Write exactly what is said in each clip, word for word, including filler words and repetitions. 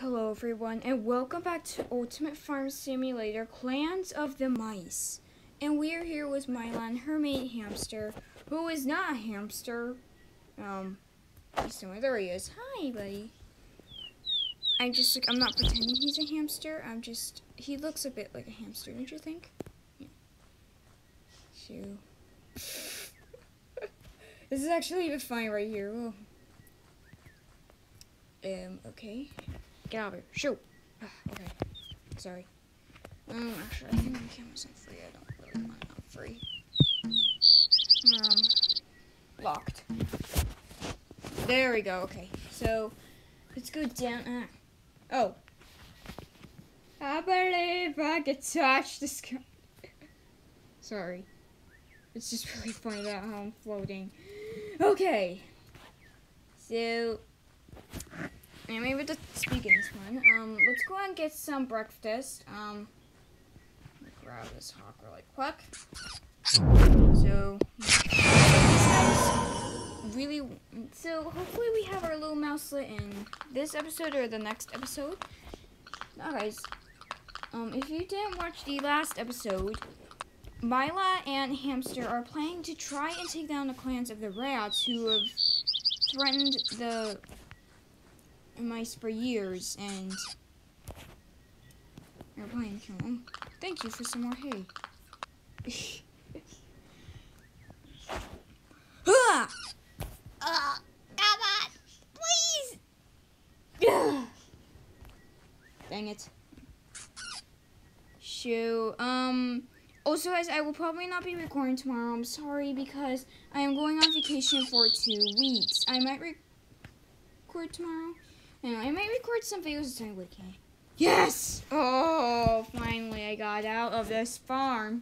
Hello everyone, and welcome back to Ultimate Farm Simulator Clans of the Mice. And we are here with Mylan, her mate hamster, who is not a hamster. Um, he's somewhere. There he is. Hi, buddy. I'm just like, I'm not pretending he's a hamster. I'm just, he looks a bit like a hamster, don't you think? Yeah. Shoo. This is actually even funny right here. Whoa. Um, okay. Get out of here. Shoot. Ah, okay. Sorry. Um, actually, I think my camera's not free. I don't really want it on free. Um, locked. There we go. Okay. So, let's go down. Ah. Oh. I believe I could touch the sky. Sorry. It's just really funny about how I'm floating. Okay. So, I'm able to speak in this one. Um, let's go and get some breakfast. Um, let me grab this hawk really quick. So, really, so hopefully we have our little mouselet in this episode or the next episode. Now, guys, um, if you didn't watch the last episode, Myla and Hamster are planning to try and take down the clans of the rats who have threatened the mice for years, and they're planning to kill them. Thank you for some more hay. Ah! Uh, come on, please! Dang it. Shoo. Um. Also, guys, I will probably not be recording tomorrow. I'm sorry because I am going on vacation for two weeks. I might re record tomorrow. And I might record some videos this time weekend. Yes! Oh, finally I got out of this farm.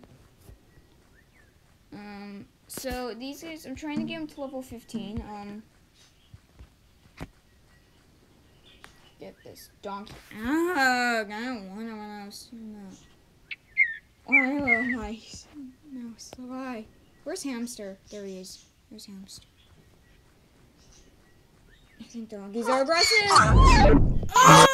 Um, so these guys, I'm trying to get them to level fifteen. Um, get this donkey. Ah, I don't want to when I was doing that. I love mice. No, so I. Where's Hamster? There he is. There's Hamster. I think donkeys are aggressive. Oh!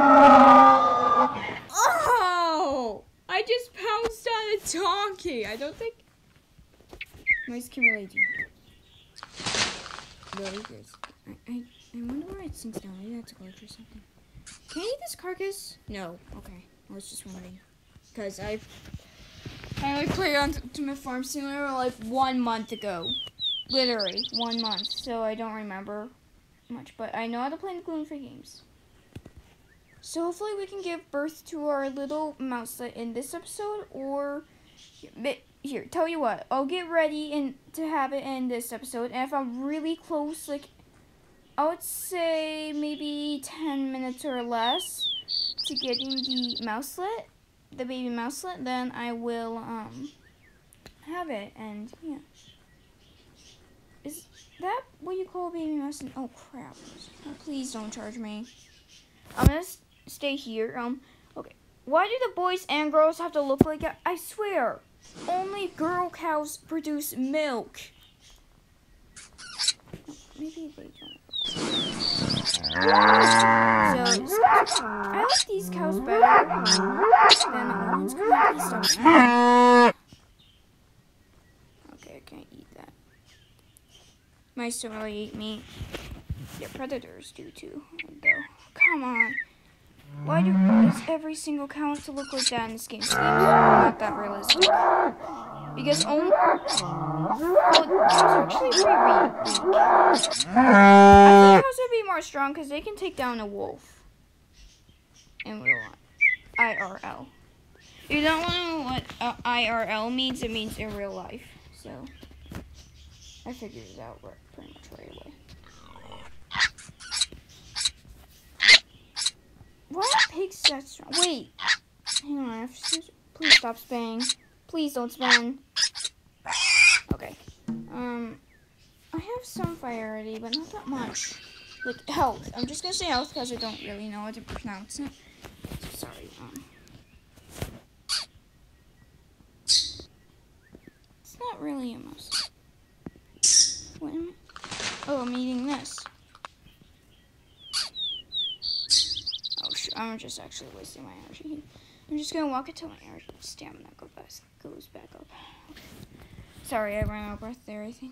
Oh! I just pounced on a donkey. I don't think mice can really do that. Really good. I, I, I wonder why it sinks down. Maybe that's a glitch or something. Can I eat this carcass? No. Okay. I was just wondering. Because I I like played on Ultimate Farm Simulator like one month ago. Literally, one month. So I don't remember much, but I know how to play the gluten-free games. So hopefully we can give birth to our little mouselet in this episode, or here, tell you what, I'll get ready and to have it in this episode, and if I'm really close, like, I would say maybe ten minutes or less to getting the mouselet, the baby mouselet, then I will, um, have it, and, yeah. Is that what you call a baby mouse? Oh crap! Oh, please don't charge me. I'm gonna stay here. Um. Okay. Why do the boys and girls have to look like that? I swear, only girl cows produce milk. Oh, maybe they don't. So I like these cows better than the ones. Please stop. Okay, I can't eat that. Mice don't really eat meat. Yeah, predators do too, though. Come on. Why do does every single cow have to look like that in this game? This game's not that realistic. Because only well, cows are actually pretty weak. I think cows would be more strong because they can take down a wolf in real life. I R L. If you don't know what uh, I R L means, it means in real life. So I figured it out right, pretty much right away. Why are pigs that strong? Wait. Hang on. I have to, please stop spinning. Please don't spin. Okay. Um, I have some fire already, but not that much. Like, health. I'm just going to say health because I don't really know how to pronounce it. So sorry. Um, it's not really a mouse. What am I? Oh, I'm eating this. Oh, I'm just actually wasting my energy. I'm just gonna walk until my energy stamina goes back, goes back up. Okay. Sorry, I ran out of breath there, I think.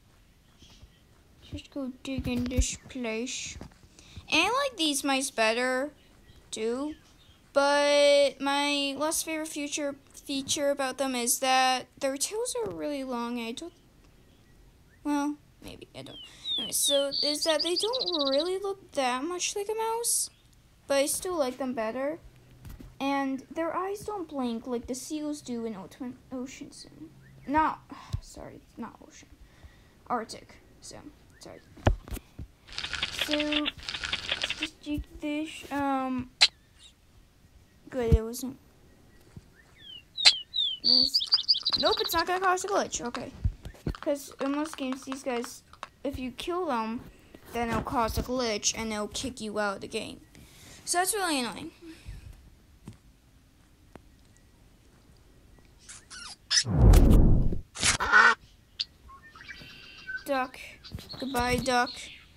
Just go dig in this place. And I like these mice better, too. But my last favorite feature feature about them is that their tails are really long. I don't. Well, maybe I don't. Anyway, so is that they don't really look that much like a mouse, but I still like them better. And their eyes don't blink like the seals do in Ocean. Not, sorry, not Ocean. Arctic. So, sorry. So, let's just dig this. Um, good, it wasn't. This, nope, it's not gonna cause a glitch. Okay. Because in most games, these guys, if you kill them, then it'll cause a glitch and they'll kick you out of the game. So that's really annoying. Duck. Goodbye, duck.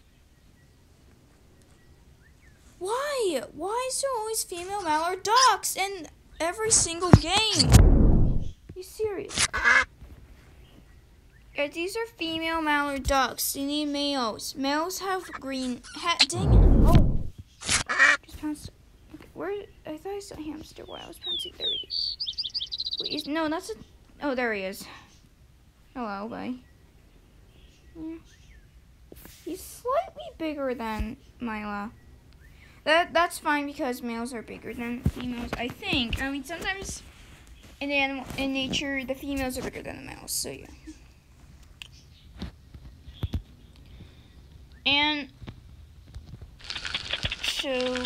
Why? Why is there always female mallard ducks in every single game? Are you serious? Yeah, these are female mallard ducks. They need males. Males have green. Ha dang it. Oh. Just pounced. Okay, where? I thought I saw a hamster while I was pouncing. There he is. Wait, is, no, that's a. Oh, there he is. Hello, bye. Yeah. He's slightly bigger than Mila. That that's fine because males are bigger than females. I think. I mean, sometimes in the animal in nature, the females are bigger than the males. So yeah. And so,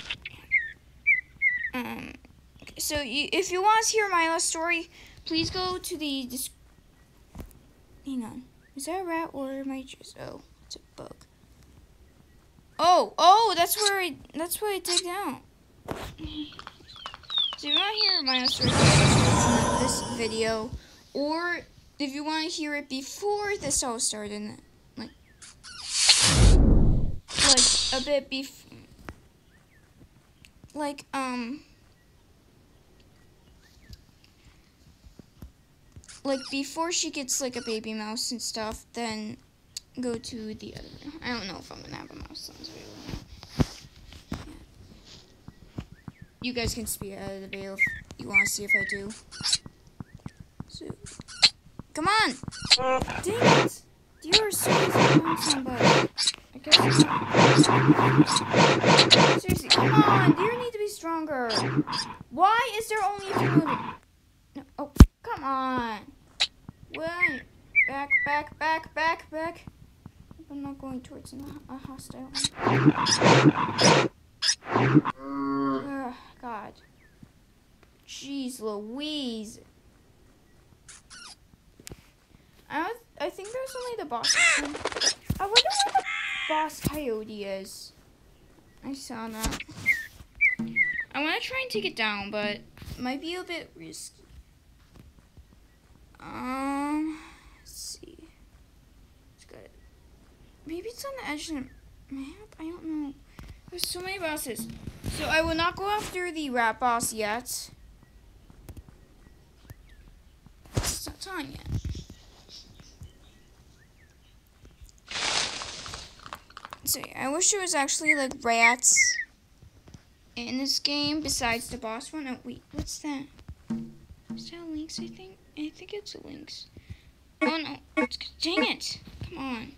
um, so you, if you want to hear Mila's story, please go to the. Hang on. Is that a rat or am I just? Oh, it's a bug. Oh, oh, that's where I. That's what I dig down. So if you want to hear Mila's story, in this video, or if you want to hear it before this all started, like, like a bit before, like um. Like, before she gets, like, a baby mouse and stuff, then go to the other room. I don't know if I'm gonna have a mouse. Yeah. You guys can speak out of the veil if you want to see if I do. So, come on! Dang it! You are so easy on somebody. I guess seriously, come on! You need to be stronger. Why is there only a few moving? No, oh, come on! Wait, back, back, back, back, back. I'm not going towards a hostile. Ugh, God. Jeez Louise. I was, I think there's only the boss. I wonder where the boss coyote is. I saw that. I want to try and take it down, but it might be a bit risky. Um, let's see. It's good. Maybe it's on the edge of the map? I don't know. There's so many bosses. So I will not go after the rat boss yet. It's not time yet. So yeah, I wish there was actually like rats in this game besides the boss one. Oh wait, what's that? Is that a lynx? I think. I think it's a lynx. Oh no! It's, dang it! Come on.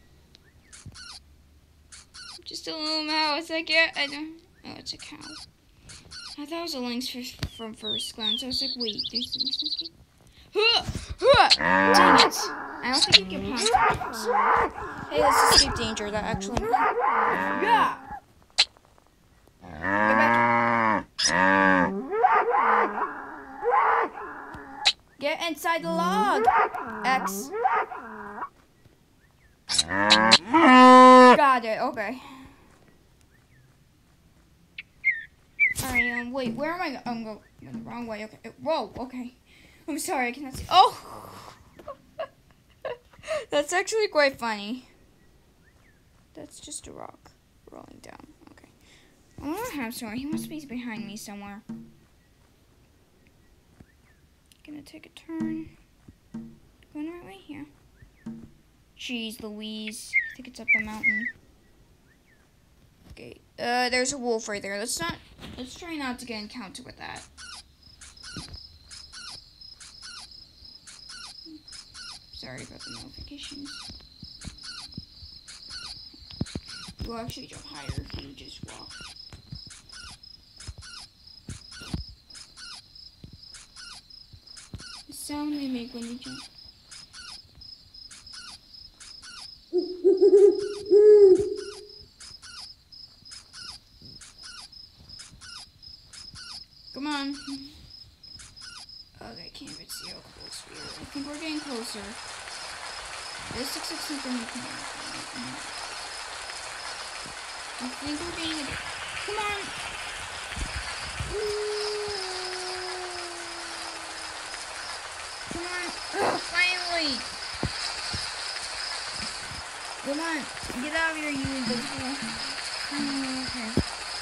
Just a little mouse. I get. I don't. Oh, it's a cow. I thought it was a lynx for, from first glance. I was like, wait, there's lynx in this game. Huh! Huh! Dang it! I don't think you can punch. Hey, let's escape danger. That actually. Yeah. Go back. Get inside the log. X. Got it. Okay. Alright, um, wait, where am I going? I'm going the wrong way. Okay. Whoa, okay. I'm sorry, I cannot see. Oh! That's actually quite funny. That's just a rock rolling down. Okay. I want to have somewhere. He must be behind me somewhere. Gonna take a turn. Going the right way here. Jeez Louise. I think it's up the mountain. Okay. Uh, there's a wolf right there. Let's not, let's try not to get encountered with that. Sorry about the notifications. We'll actually jump higher if you just walk. The sound they make when you jump. Come on. Okay, I can't even see how close we are. I think we're getting closer. This looks like something we can do. I think we're getting it. Come on! Come on! Ugh, finally! Come on! Get out of here, you invisible. Oh, okay.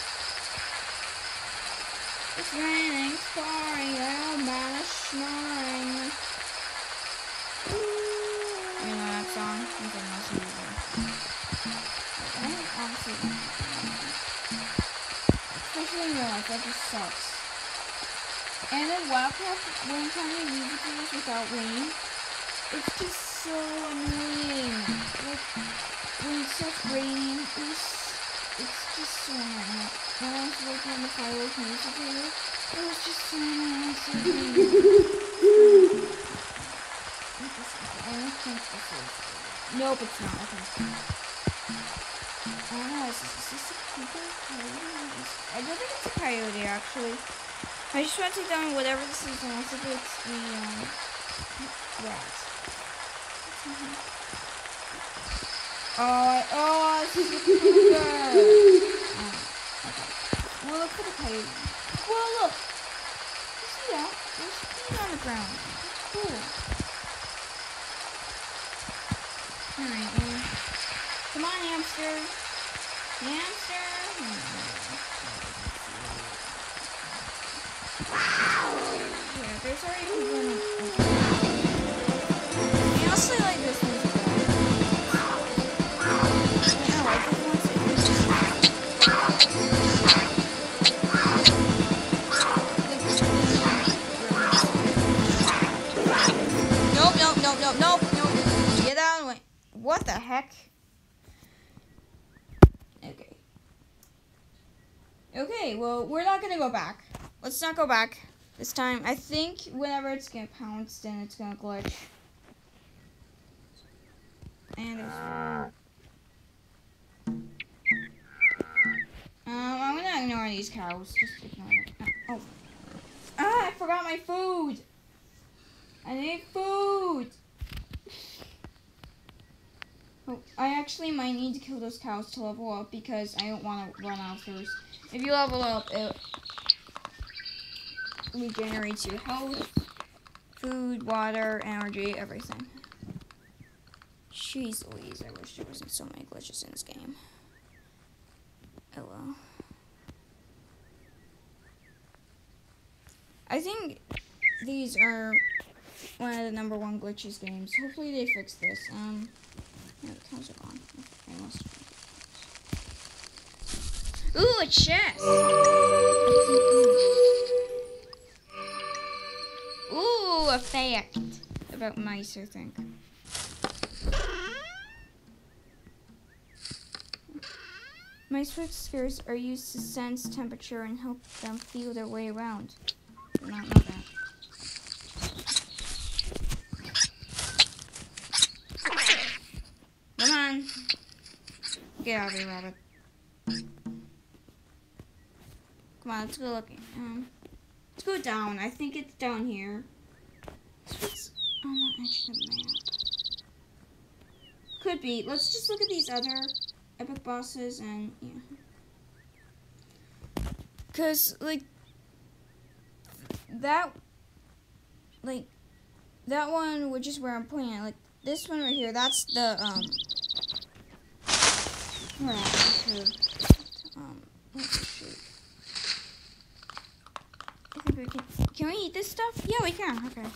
It's raining, it's pouring, oh man, it's snoring. You know that song? You can listen to it. I don't honestly like it. Especially in real life, that just sucks. And then Wildcraft, when you try to make music videos without rain, it's just so annoying. Like, when it starts raining, it's It's just so annoying. When I was working on the fireworks music video, it was just so annoying. So annoying. I don't think this is. Nope, it's not. Okay. I don't know. Is this, is this a cougar? I don't think it's a coyote, actually. I just want to take down whatever this is, unless if it's the um, rat. Oh, I, oh, this is a cougar. Oh, okay. We'll look for the coyote. Whoa, look. You see that? There's feet on the ground. That's cool. Alright, well. Come on, hamster. Hamster. Yeah, there's already people in the... I also like this one. Nope, nope, nope, nope. Get out of the way. What the heck? Okay. Okay, well, we're not gonna go back. Let's not go back this time. I think whenever it's gonna pounce, then it's gonna glitch. And it's... Um, I'm gonna ignore these cows. Just ignore them. Oh. Ah, I forgot my food! I need food! Oh, I actually might need to kill those cows to level up because I don't want to run out first. If you level up, it regenerates your health, food, water, energy, everything. Jeez Louise, I wish there wasn't so many glitches in this game. Oh well. I think these are one of the number one glitches games. Hopefully they fix this. Um, no, the cows are gone. I lost it. Ooh, a chest! Ooh, a fact about mice, I think. Mice with spheres are used to sense temperature and help them feel their way around. I did not know that. Come on. Get out of here, rabbit. Come on, let's go looking. Um, let's go down. I think it's down here. What's on the edge of the map? Could be. Let's just look at these other epic bosses and yeah. Cause like that, like that one, which is where I'm playing it. Like this one right here. That's the um. Where I should, um. Let's shoot. eat this stuff? Yeah, we can. Okay.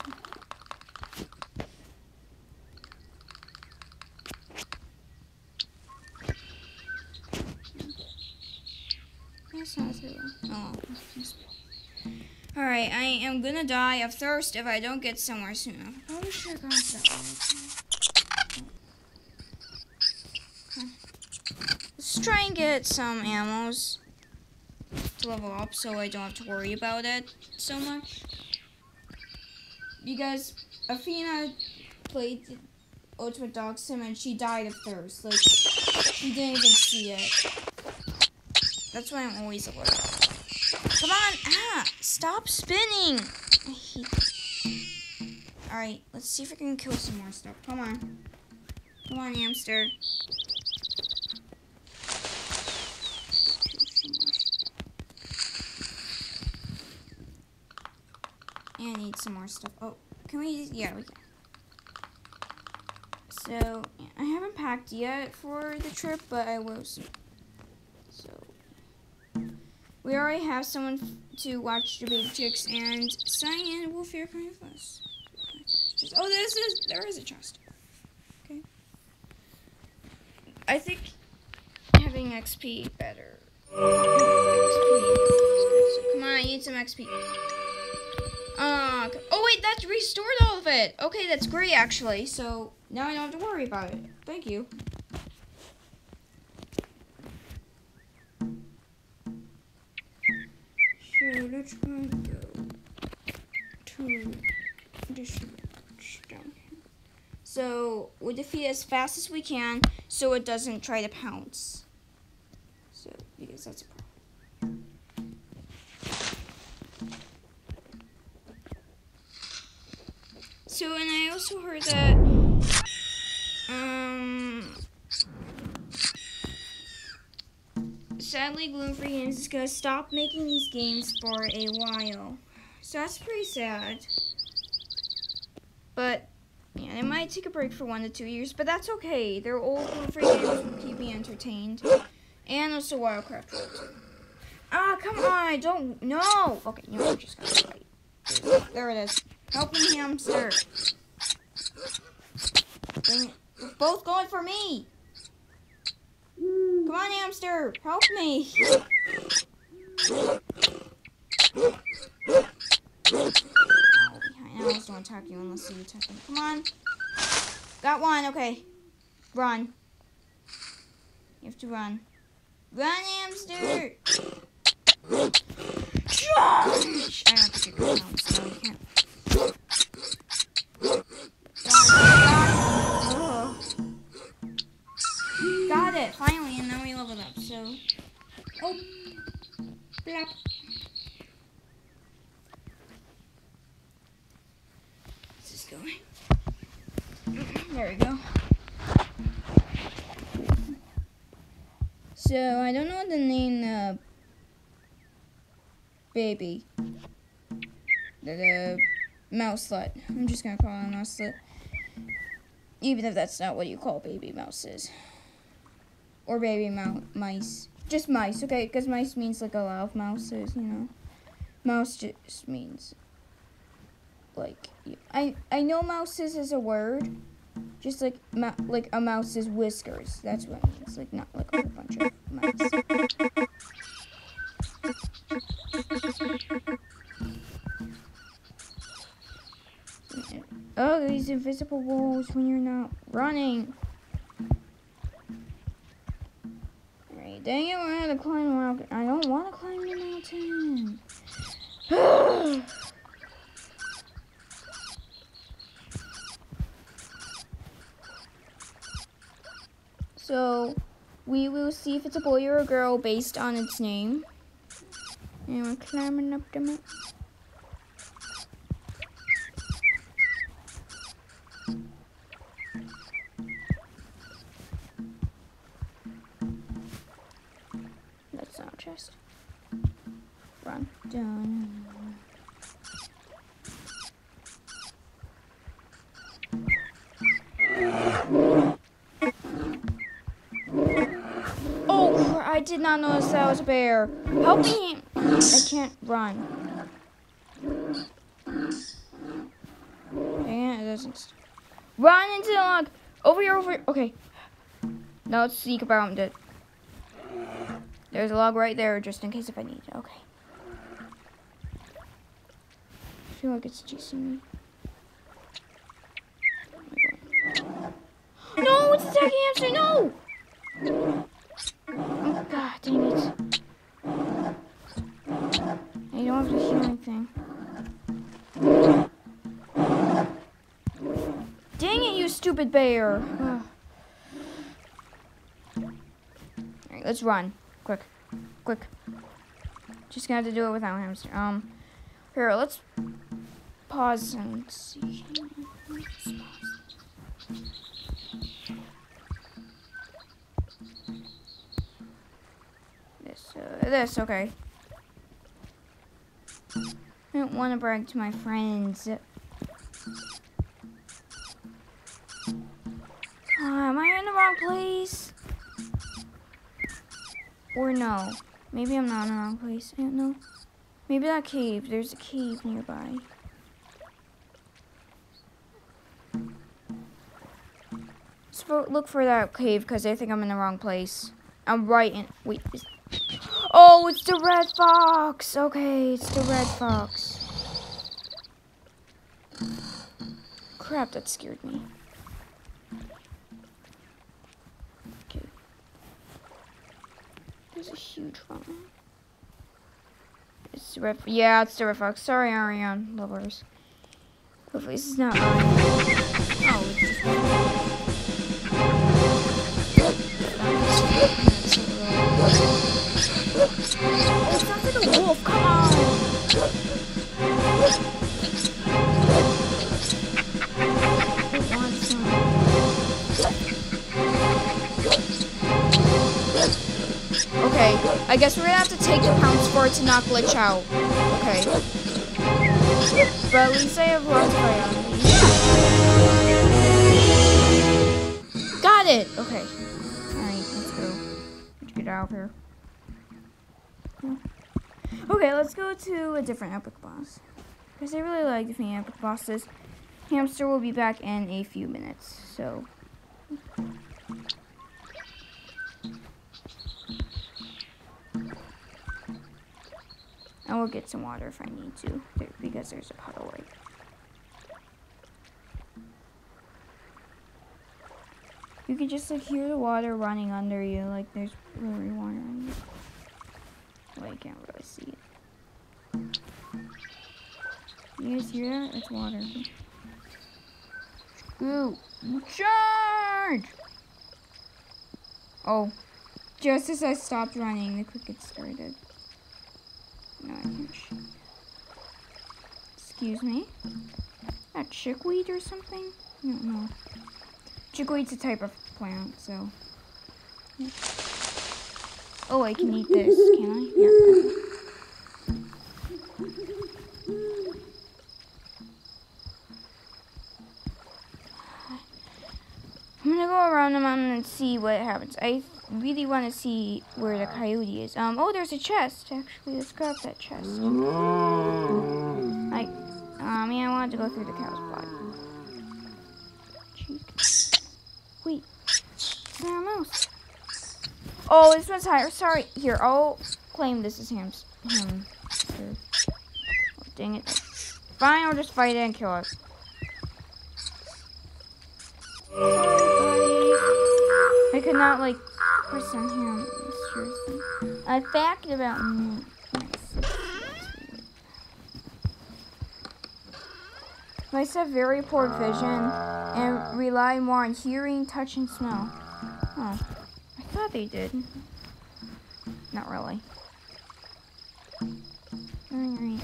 That's not too long. Oh. Alright, I am gonna die of thirst if I don't get somewhere soon enough. I probably should have gone to that way. Okay. Let's try and get some ammos to level up so I don't have to worry about it so much. Because Athena played Ultimate Dog Sim and she died of thirst. Like, she didn't even see it. That's why I'm always alert. Come on! Ah! Stop spinning! I hate it. Alright, let's see if I can kill some more stuff. Come on. Come on, hamster. And I need some more stuff. Oh, can we? Yeah, we can. So, I haven't packed yet for the trip, but I will soon. So, we already have someone to watch the baby chicks, and Cyan will fear kind of us. Just, oh, this is there is a chest. Okay. I think having X P better. X P. So, come on, I need some X P. Uh, oh wait, that's restored all of it. Okay, that's great actually. So now I don't have to worry about it. Thank you. So let's go to this down here. So we defeat as fast as we can, so it doesn't try to pounce. So because that's a problem. So, and I also heard that, um, sadly, Gloom Free Games is going to stop making these games for a while. So that's pretty sad. But, yeah, they might take a break for one to two years, but that's okay. Their old Gloom Free Games will keep me entertained. And also Wildcraft World two. Ah, come on, I don't, no! Okay, you know, I just got to fight. There it is. Help me, hamster. Bring it. You're both going for me. Come on, hamster. Help me. Oh, behind. I just don't attack you unless you attack me. Come on. Got one. Okay. Run. You have to run. Run, hamster. Josh! I don't have to kick her down, so you can't. Got it, finally, and now we leveled up, so. Oh, blap. This is going. There we go. So, I don't know the name, uh, baby. The, the mouselet. I'm just gonna call it a mouselet. Even if that's not what you call baby mouses. Or baby mou mice. Just mice, okay? Because mice means like a lot of mouses, you know. Mouse just means like I I know mouses is a word. Just like like a mouse's whiskers. That's what it means. Like not like a whole bunch of mice. Oh, these invisible walls when you're not running. Alright, dang it, we're gonna climb a mountain. I don't want to climb the mountain. So, we will see if it's a boy or a girl based on its name. And we're climbing up the mountain. Chest. Run. Done. Oh, I did not notice that was a bear. Help me. I can't run. doesn't. Run into the log. Over here, over here. Okay. Now let's sneak around it. There's a log right there, just in case if I need it. Okay. I feel like it's chasing me. No, it's attacking hamster. No. Oh God, dang it. I don't have the healing thing. Dang it, you stupid bear. Alright, let's run. Quick. Quick. Just gonna have to do it without hamster. Um, here, let's pause and see. Let's pause. This, uh, this, okay. I don't want to brag to my friends. Uh, am I in the wrong place? Or no? Maybe I'm not in the wrong place. I don't know. Maybe that cave. There's a cave nearby. So look for that cave because I think I'm in the wrong place. I'm right in. Wait. Is, oh, it's the red fox. Okay, it's the red fox. Crap, that scared me. Okay. There's a huge one. It's the red. Yeah, it's the red fox. Sorry, Ariane lovers. Hopefully, this is not mine. Oh, it's just. Oh, it sounds like a wolf. Come on. I want some. Okay, I guess we're gonna have to take the pounce for it to not glitch out. Okay. But at least I have lots of items. Got it! Okay. Alright, let's go. Let's get out of here. Okay, let's go to a different epic boss. Because I really like defeating epic bosses. Hamster will be back in a few minutes, so. I will get some water if I need to, there, because there's a puddle right. You can just like hear the water running under you, like there's really water on you. Well, you can't really see it. You guys hear that? It's water. Ooh, charge! Oh, just as I stopped running, the cricket started. No, I can't shoot. Excuse me? That chickweed or something? I don't know. Chickweed's a type of plant, so. Yeah. Oh, I can eat this, can I? Yeah. I'm gonna go around the mountain and see what happens. I really want to see where the coyote is. Um. Oh, there's a chest. Actually, let's grab that chest. I. I mean, I wanted to go through the cow's body. Cheek. Wait. It's not a mouse. Oh, this one's higher. Sorry. Here, I'll claim this is him. Him. Oh, dang it. Fine, I'll just fight it and kill it. I could not, like, press on him. Seriously. A fact about me. Mice have very poor vision and rely more on hearing, touch, and smell. Oh, I thought they did. Not really. Alright.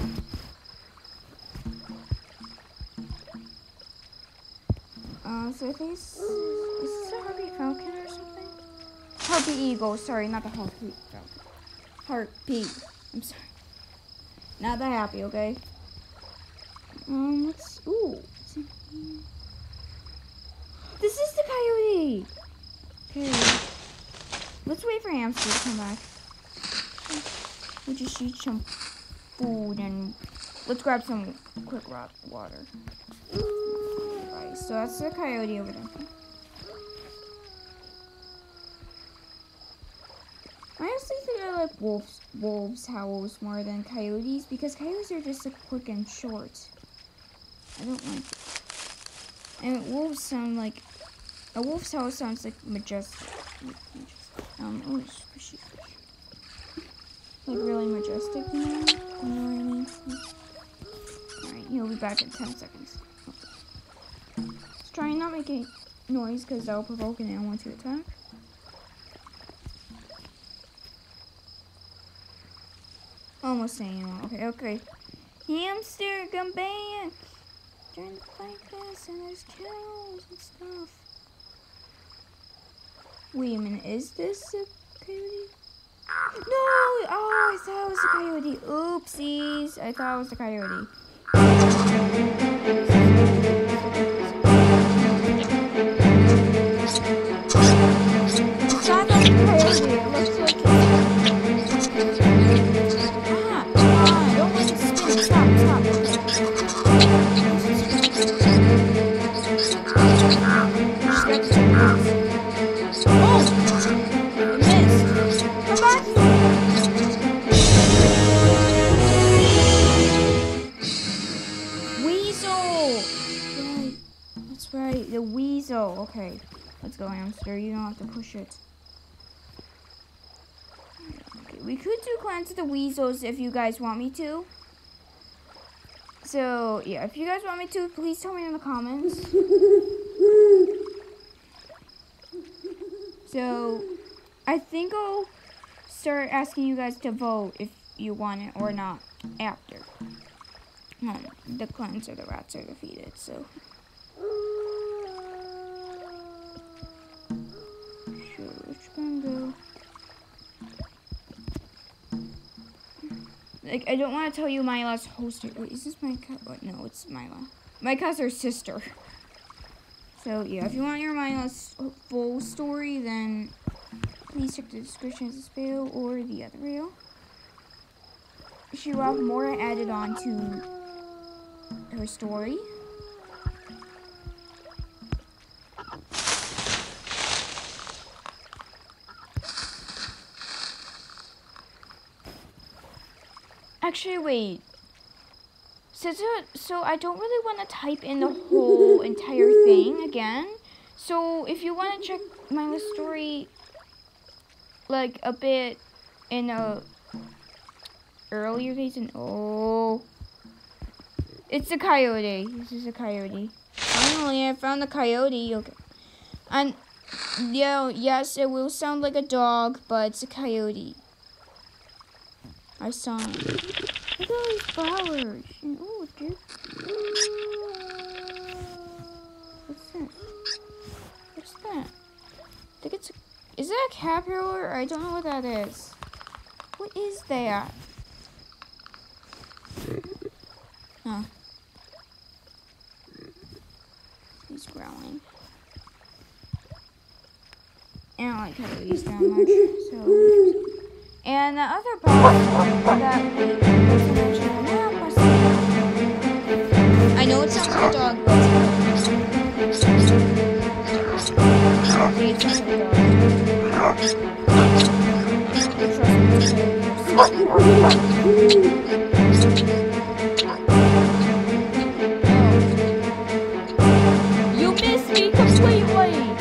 Uh, so this is this a harpy falcon or something? Harpy eagle, sorry, not the harpy falcon. Harpy. I'm sorry. Not that happy, okay? Um, let's. Ooh. This is the coyote! Okay. Let's wait for Hamster to come back. We'll just eat some food and let's grab some quick rock water. Right. so that's the coyote over there. I honestly think I like wolves, wolves howls more than coyotes because coyotes are just like quick and short. I don't like it. And wolves sound like a wolf's howl sounds like majestic. Um, oh, squishy. Like really majestic, you know? You know what I mean? Alright, he'll be back in ten seconds. Let's try and not make any noise because that'll provoke an animal to attack. Almost saying animal. Okay, okay. Hamster, come back! Trying to fight this and there's cows and stuff. Wait a minute, is this a coyote? No! Oh, I thought it was a coyote. Oopsies. I thought it was a coyote. It's not like a coyote. It looks like it's... Ah, come on. Don't let it spin. Stop, stop. Just got to take this. Oh! It missed. Come back here. Weasel! Right. That's right. The weasel. Okay. Let's go, hamster. You don't have to push it. Okay. We could do Clans of the Weasels if you guys want me to. So, yeah. If you guys want me to, please tell me in the comments. So, I think I'll start asking you guys to vote if you want it or not after um, the clans or the rats are defeated. So, sure, which one go? Like, I don't want to tell you Myla's whole story. Wait, is this my cat? What? No, it's Myla. My cat's her sister. So, yeah, if you want your Myla's full story, then please check the description of this video or the other video. She will have more added on to her story. Actually, wait. So, so I don't really want to type in the whole entire thing again. So if you want to check my story, like a bit in a earlier days, and oh, it's a coyote. This is a coyote. Finally, I found the coyote. Okay, and yeah, yes, it will sound like a dog, but it's a coyote. I saw him. Look at all these flowers. And, oh, dude. What's that? What's that? I think it's a, is that a caterpillar? I don't know what that is. What is that? Huh. He's growling. I don't like coyotes that much, so... And the other part that we mentioned on the map was... I know it sounds like a dog, but it's okay, it sounds like a dog. Oh. You missed me completely!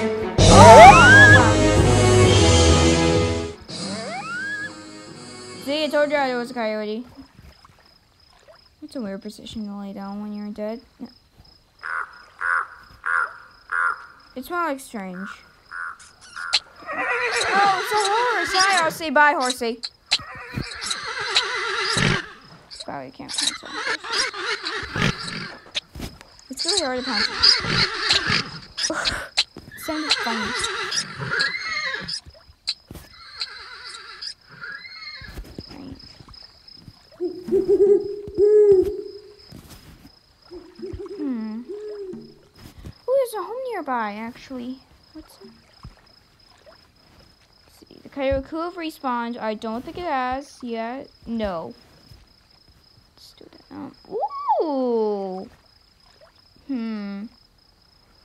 See, I told you it was a coyote. It's a weird position to lay down when you're dead. Yeah. It's more like strange. Oh, it's a horse! Hi, Horsey. Bye, Horsey. Wow, you can't pounce on horses. It's really hard to pounce on. It sounded funny. Hmm. Oh, there's a home nearby, actually. What's it? Let's see. The coyote could have respawned. I don't think it has yet. No. Let's do that now. Ooh. Hmm.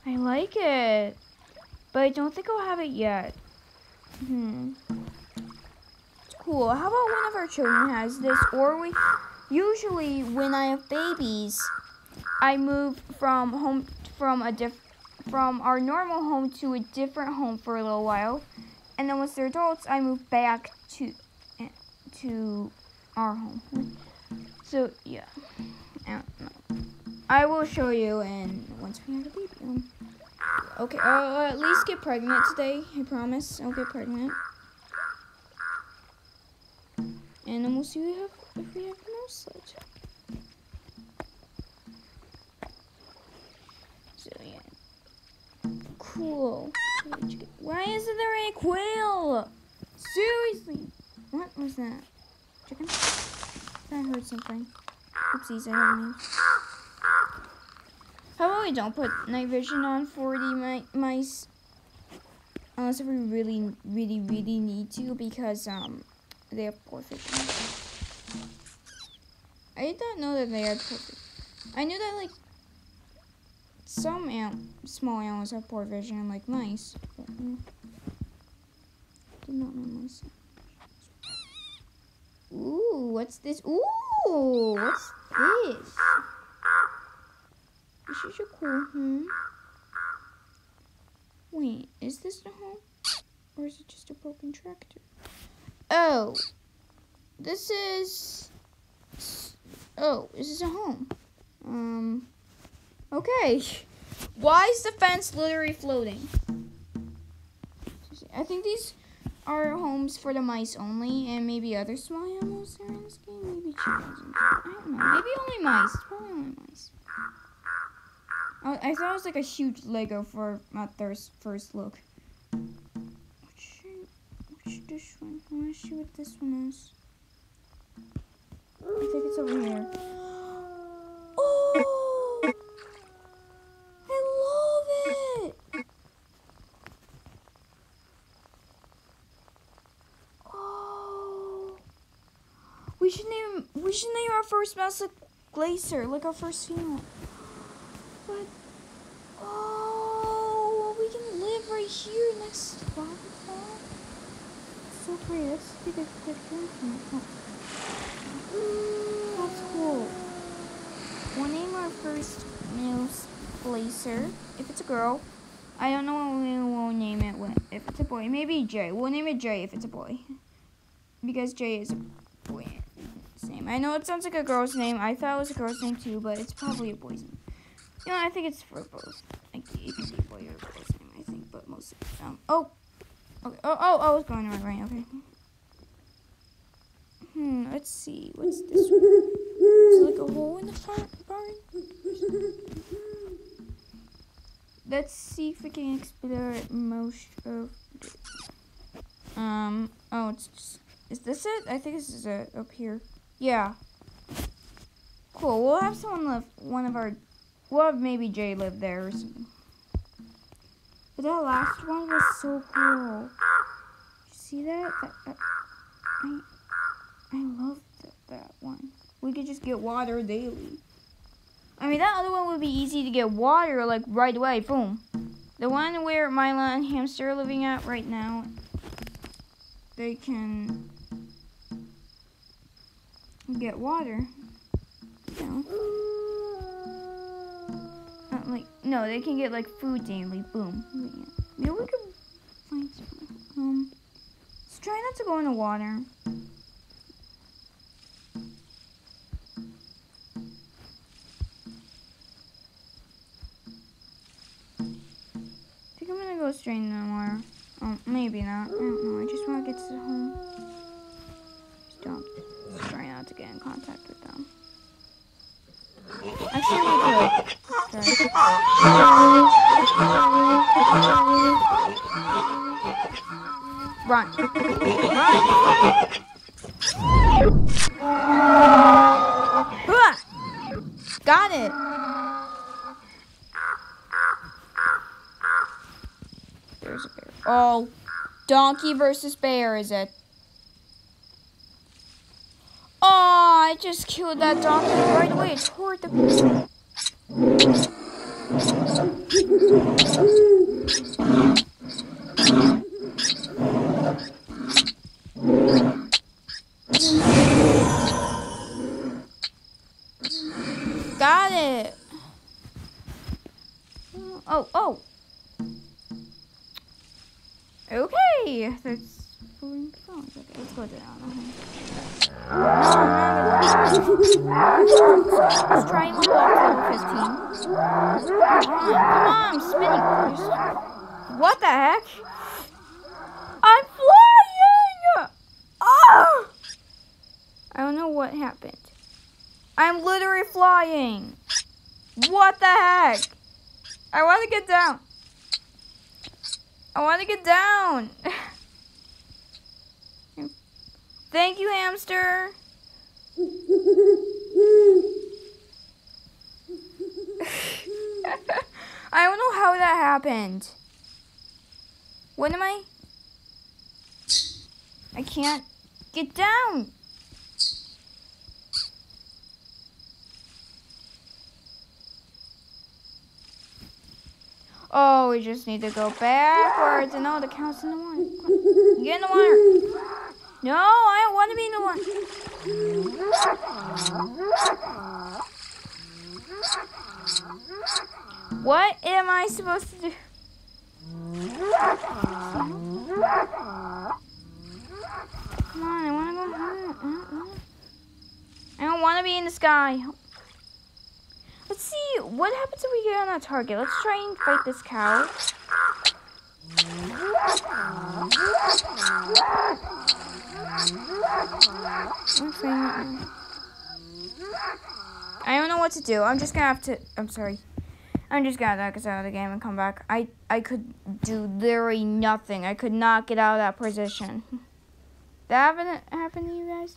I like it, but I don't think I'll have it yet. Hmm. It's cool. How about one of our children has this, or we... Usually, when I have babies, I move from home from a diff from our normal home to a different home for a little while, and then once they're adults, I move back to to our home. So yeah, I don't know. I will show you, and once we have a baby. Um, okay, I'll at least get pregnant today. I promise, I'll get pregnant, and then we'll see if we have if we have no sludge. So yeah, cool. Why isn't there any quail? Seriously, what was that? Chicken? I heard something. Oopsies, I don't know. How about we don't put night vision on for the mi mice? Unless if we really, really, really need to, because um, they have poor vision. I did not know that they had poor vision. I knew that like some an small animals have poor vision, like mice. But, mm, did not know mice. Ooh, what's this? Ooh, what's this? This is a cool home. Wait, is this the home? Or is it just a broken tractor? Oh, this is... Oh, this is a home. Um, okay. Why is the fence literally floating? I think these are homes for the mice only, and maybe other small animals are in this game. Maybe chickens. I don't know. Maybe only mice. Probably only mice. I, I thought it was like a huge Lego for my first first look. Which, which this one? I want to see what this one is. I think it's over here. Oh! I love it! Oh! We should name we should name our first mouse like Glacier, like our first female. But oh, we can live right here next to the waterfall. So pretty. Let's see the picture. Oh. That's cool. We'll name our first mouse Glacier. If it's a girl, I don't know what we will name it. When, if it's a boy, maybe Jay. We'll name it Jay if it's a boy, because Jay is a boy name. I know it sounds like a girl's name. I thought it was a girl's name too, but it's probably a boy's name. You know, I think it's for both. Like, it could be a boy or a girl's name, I think, but mostly. Um, oh, okay. Oh, oh, I was going the right way. Okay. Hmm. Let's see. What's this one? Is it like a hole in the front barn? Let's see if we can explore most of it. Um. Oh, it's just. Is this it? I think this is it up here. Yeah. Cool. We'll have someone live. One of our. We'll have maybe Jay live there or something. But that last one was so cool. You see that? that, that I, I love that, that one. We could just get water daily. I mean, that other one would be easy to get water, like, right away. Boom. The one where Mila and Hamster are living at right now, they can get water. You know. Not like, no, they can get, like, food daily. Boom. Yeah. Maybe we could find some. Um, let's try not to go in the water. I think I'm gonna go straight in the water. Oh, maybe not. I don't know. I just want to get to the home. Just don't. Just try not to get in contact with them. Actually, we could. Sorry. Run. Run. Hooah! Got it. There's a bear. Oh, donkey versus bear, is it? Oh, I just killed that donkey right away. It tore the... Got it. Oh, oh. Okay, that's four phones. Okay, let's go down. No, I'm not gonna. Let's try one block level fifteen. Come on, come on, I'm spinning. What the heck? I'm flying! Oh! I don't know what happened. I'm literally flying. What the heck? I want to get down. I want to get down. Thank you, hamster. I don't know how that happened. What am I? I can't get down. Oh, we just need to go backwards. And no, the count's in the water. Get in the water. No, I don't want to be in the water. What am I supposed to do? Come on, I want to go home. I don't want to be in the sky. Let's see, what happens if we get on a target? Let's try and fight this cow. I don't know what to do. I'm just gonna have to, I'm sorry. I'm just gonna knock us out of the game and come back. I, I could do literally nothing. I could not get out of that position. That happen, happen to you guys?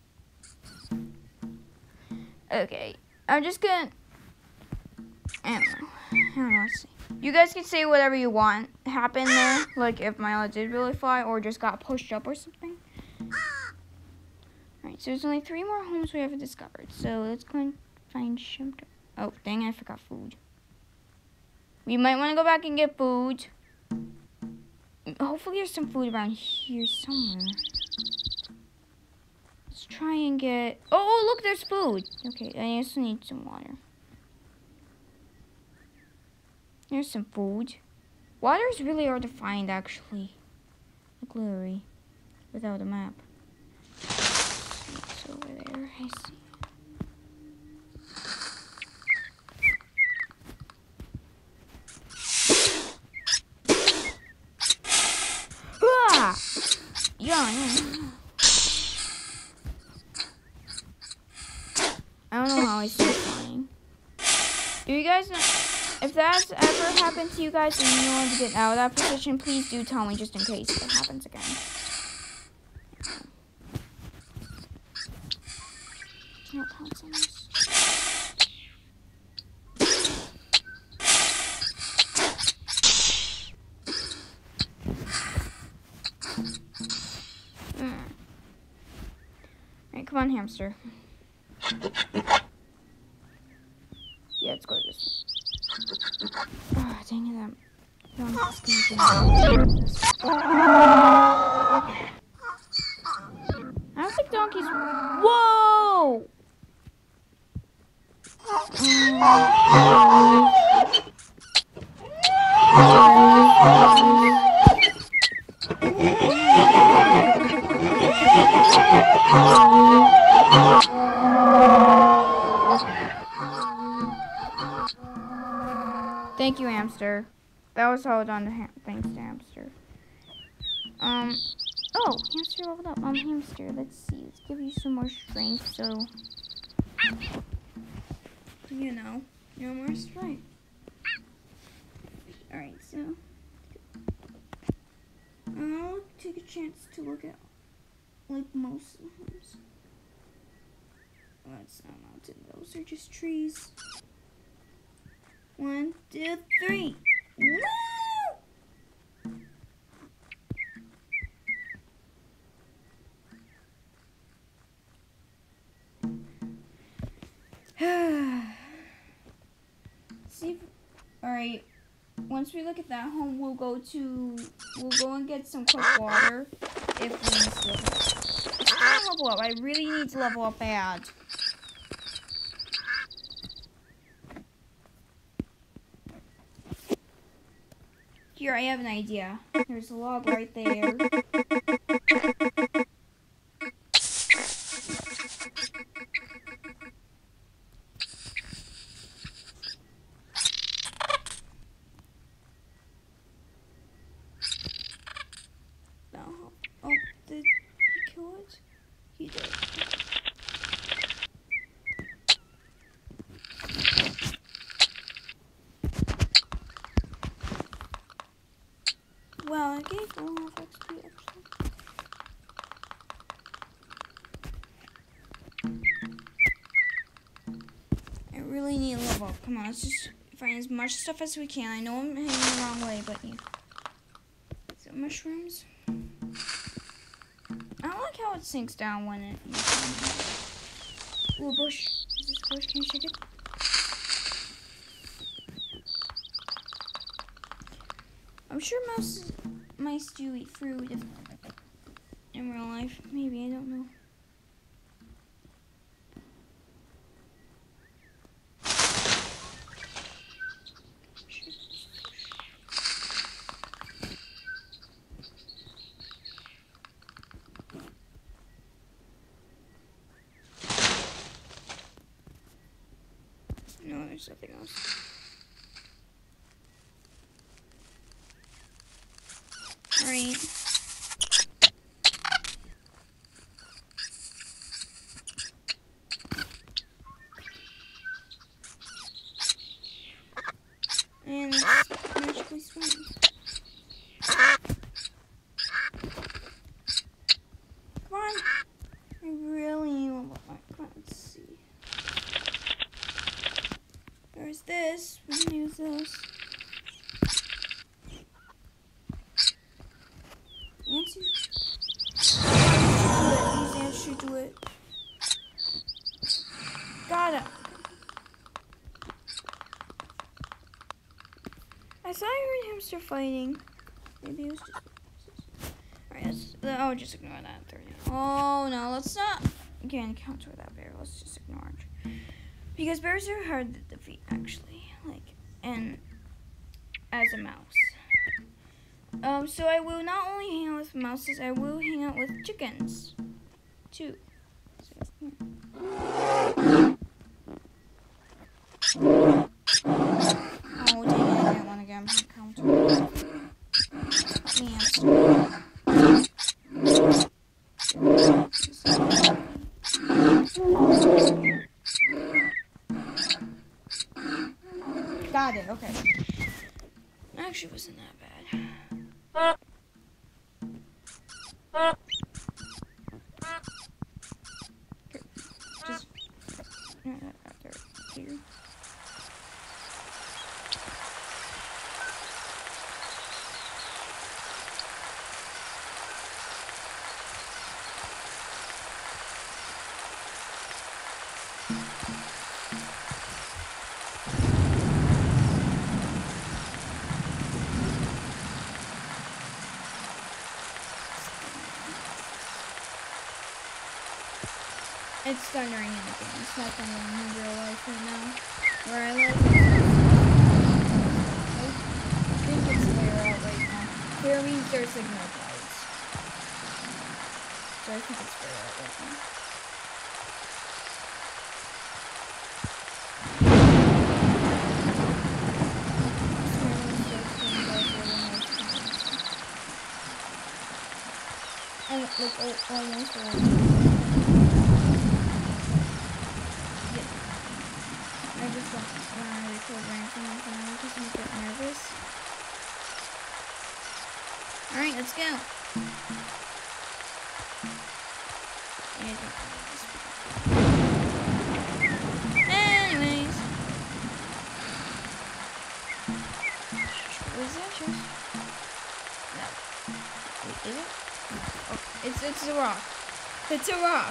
Okay, I'm just gonna, I don't know. I don't know. Let's see. You guys can say whatever you want happened there, like if Milo did really fly or just got pushed up or something. Alright, so there's only three more homes we haven't discovered. So let's go and find shelter. Oh, dang, I forgot food. We might want to go back and get food. Hopefully there's some food around here somewhere. Let's try and get... Oh, oh look, there's food. Okay, I also need some water. There's some food. Water is really hard to find, actually. Like, literally. Without a map. It's over there, I see. Ah! Yeah, yeah. I don't know how I started flying. Do you guys know? If that's ever happened to you guys and you want to get out of that position, please do tell me just in case it happens again. No pounce on this. Mm. Alright, come on, hamster. Yeah, let's go to this one. Oh, dang it, I'm, I'm just gonna do this. I don't think donkeys. Whoa! Thank you, hamster. That was all done to ham thanks to hamster. Um, oh, hamster leveled up. Um, hamster, let's see. Let's give you some more strength, so, you know, no more strength. Alright, so, I'll take a chance to look at, like, most of the homes. Oh, that's not a mountain. Those are just trees. One, two, three. Woo! See, if, Alright. Once we look at that home, we'll go to, we'll go and get some quick water if we need to level up. Let's try to level up. I really need to level up bad. Here, I have an idea. There's a log right there. Oh, did he kill it? He did. Wow, I gave a lot of X P actually. I really need a level up. Come on, let's just find as much stuff as we can. I know I'm heading the wrong way, but yeah. So mushrooms. I don't like how it sinks down when it. Ooh, a bush. Is this a bush? Can you shake it? I'm sure mouse, mice do eat fruit if, in real life. Maybe, I don't know. No, there's nothing else. Alright. And it's magically swim. Come on. I really need one more. Come on, let's see. There's this. We can use this. Nancy. These ants should do it. Got it. I thought I heard hamster fighting. Maybe it was just. Alright, let's. Oh, just ignore that. There we go. Oh no, let's not again counter that bear. Let's just ignore it. Because bears are hard to defeat, actually. Like, and as a mouse. Um, so I will not only hang out with mouses, I will hang out with chickens, too. So, yeah. Oh, dang it, I didn't want to get him to counter. Let me answer. Got it, okay. Actually, wasn't that bad. Just yeah, out there, here. It's thundering in the game. It's not thundering in real life right now. Where I live. I think it's clear out right now. Clear means there's like no clouds. So I think it's clear out right now. And like oh, almost all. I just don't want to record ranting with them because I'm a bit nervous. Alright, let's go. Anyways. What is that chest? No. Wait, is it? Oh, it's, it's a rock. It's a rock.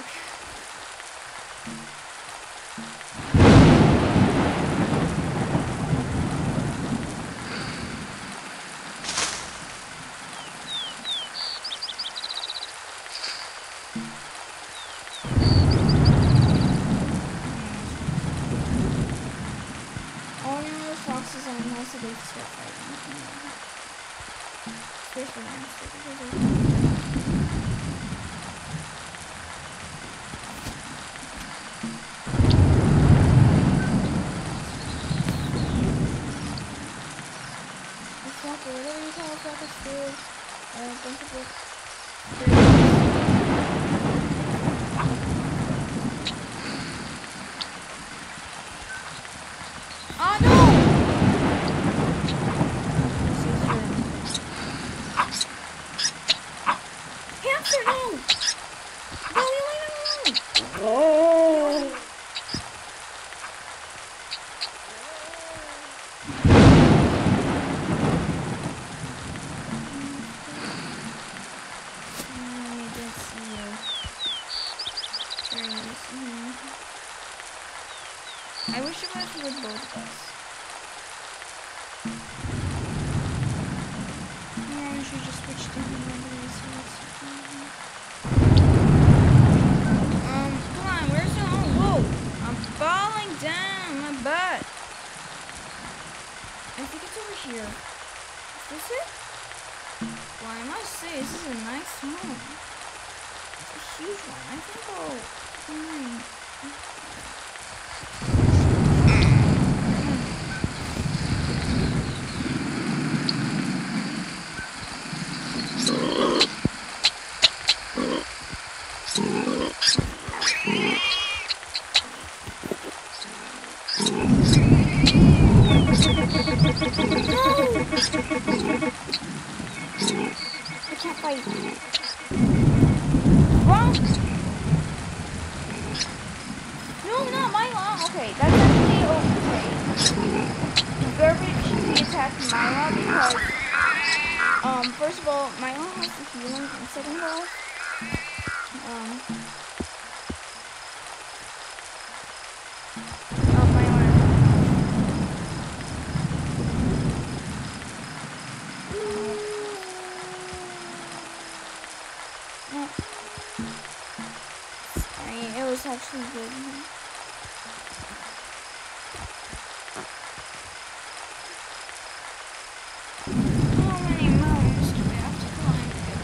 also they start fighting. Especially hamster because of whatever you call fuckers do, uh, bunch of books. Oh no! Hamster, no! No, you leave him alone! Oh! I wish it was with both of us. Yeah, we should just switch to the other so Um, come on, where's the oh whoa! I'm falling down my butt. I think it's over here. Is this it? Well, I must say, this is a nice home. It's a huge one. I think I'll fine. I can't fight. Wrong. No, not Mila. Okay, that's actually okay. Garbage should be attacking Mila because, um, first of all, Mila has the healing, and second of all, um, oh, Mila. No. Sorry, it was actually good. How many mountains do we have to climb to get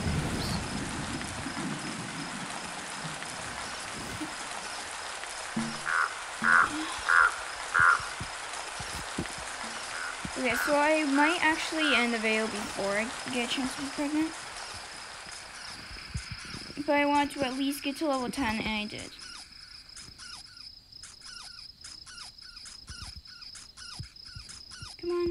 Okay, so I might actually end the video before I get a chance to be pregnant. But I wanted to at least get to level ten, and I did. Come on.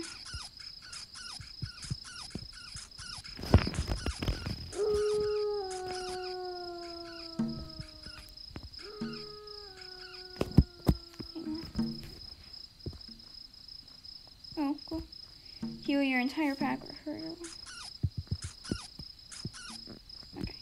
Oh, cool. Heal your entire pack or hurt your one. Okay.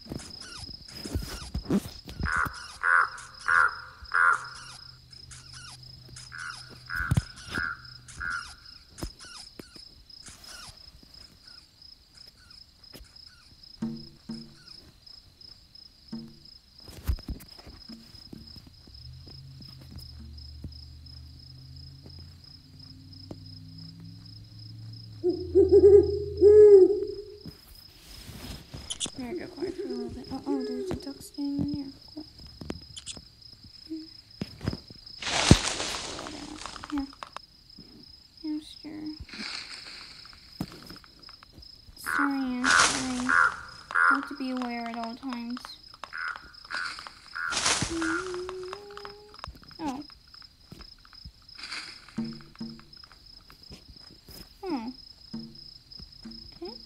There, go quiet for a little bit. Oh, oh, there's a duck standing in here. Cool. Yeah. Hamster. Sorry, hamster. Have to be aware at all times. Oh. Oh. Okay.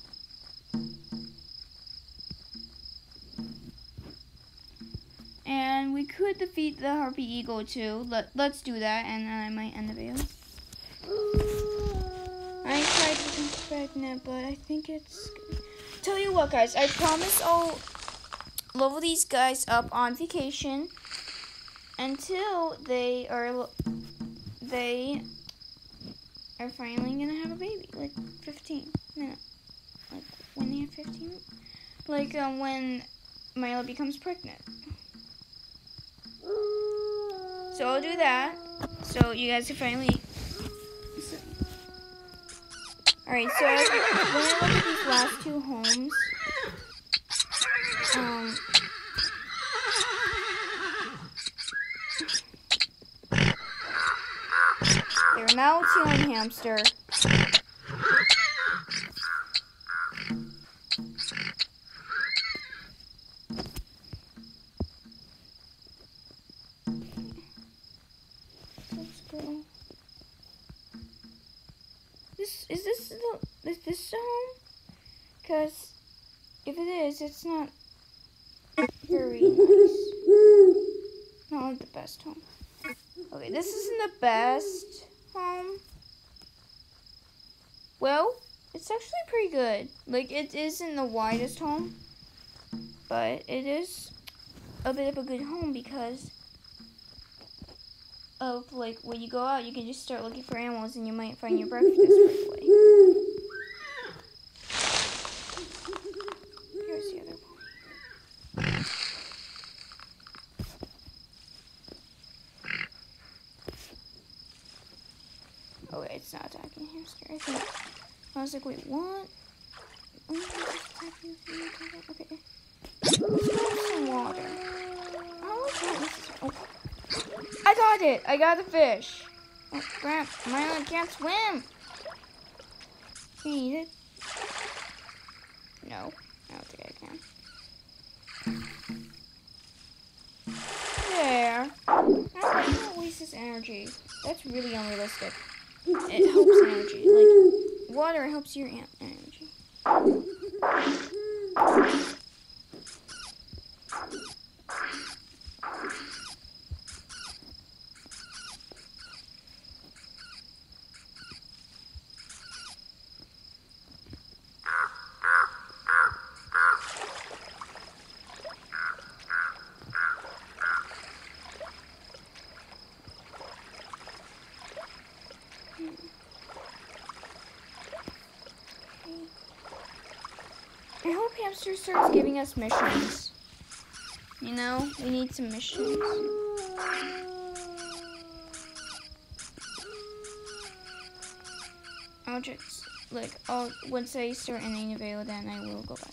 And we could defeat the Harpy Eagle too. Let, let's do that, and then I might end the video. I tried to become pregnant, but I think it's... Tell you what, guys. I promise I'll level these guys up on vacation until they are... They are finally going to have a baby. Like, fifteen minutes. Like, when they have fifteen minutes. Like, um, when Mila becomes pregnant. So I'll do that, so you guys can finally, Alright, so as, when I look at these last two homes, um, they're Maltese and hamster. Let's go. This is this the is this the home? Because if it is, it's not very nice. Not like the best home. Okay, this isn't the best home. Well, it's actually pretty good. Like, it isn't the widest home, but it is a bit of a good home because of, like, when you go out, you can just start looking for animals and you might find your breakfast right away. Here's the other one. Okay, it's not attacking hamster. I think I was like, wait, what? Okay. Let's grab some water. Oh, oh, I got it! I got the fish! Oh, crap. I can't swim! Can you eat it? No, I don't think I can. There. How can I waste this energy? That's really unrealistic. It helps energy. Like, water helps your energy. I hope Hamster starts giving us missions. You know, we need some missions. I'll just, like, I'll, once I start in a video, then I will go back.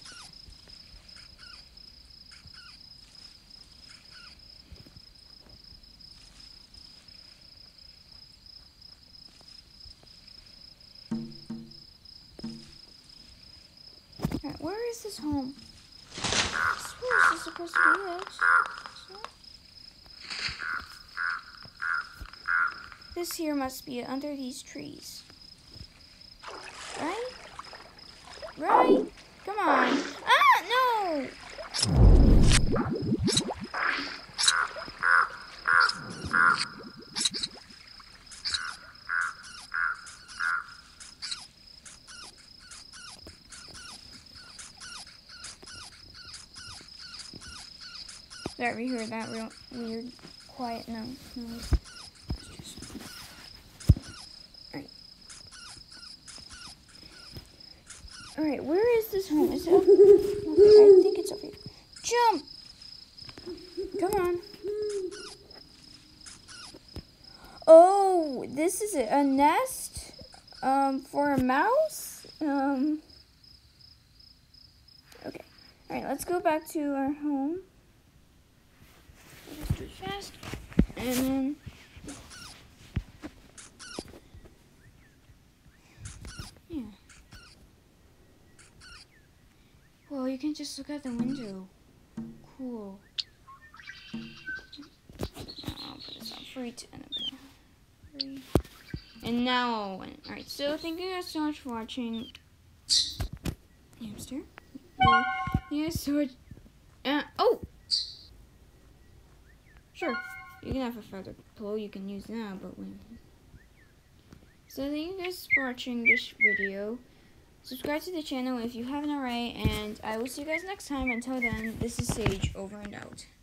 Alright, where is this home? I swear this is supposed to be it. So, this here must be under these trees. Right? Right? Come on. Ah, no! Sorry, we heard that real weird, quiet no noise. Alright. Alright, where is this home? Is it over here? I think it's over here. Jump! Come on. Oh, this is a nest um, for a mouse? Um. Okay. Alright, let's go back to our home. Just do it fast. And then. Yeah. Well, you can just look out the window. Cool. I'll put this on free to free. And now, alright, so thank you guys so much for watching. Hamster. Yeah, yeah so much. Uh, oh! Sure, you can have a feather pillow, you can use that, but when. So thank you guys for watching this video. Subscribe to the channel if you haven't already, and I will see you guys next time. Until then, this is Sage, over and out.